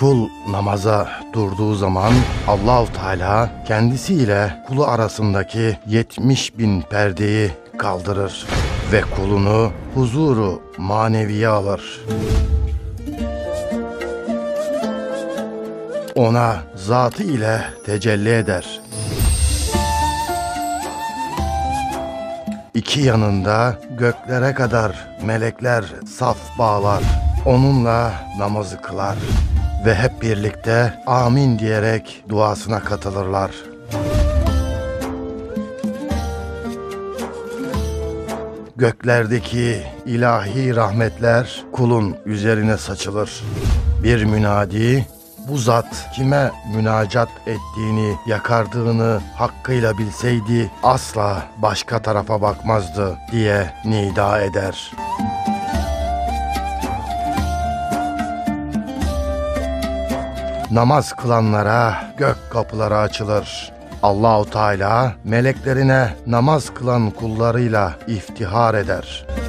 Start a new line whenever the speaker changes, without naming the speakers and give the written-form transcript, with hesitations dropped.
Kul namaza durduğu zaman Allah-u Teala kendisiyle kulu arasındaki 70.000 perdeyi kaldırır ve kulunu huzuru maneviye alır. Ona zatı ile tecelli eder. İki yanında göklere kadar melekler saf bağlar. Onunla namazı kılar ve hep birlikte amin diyerek duasına katılırlar. Göklerdeki ilahi rahmetler kulun üzerine saçılır. Bir münadi, bu zat kime münacat ettiğini, yakardığını hakkıyla bilseydi asla başka tarafa bakmazdı diye nida eder. Namaz kılanlara gök kapıları açılır. Allah-u Teala meleklerine namaz kılan kullarıyla iftihar eder.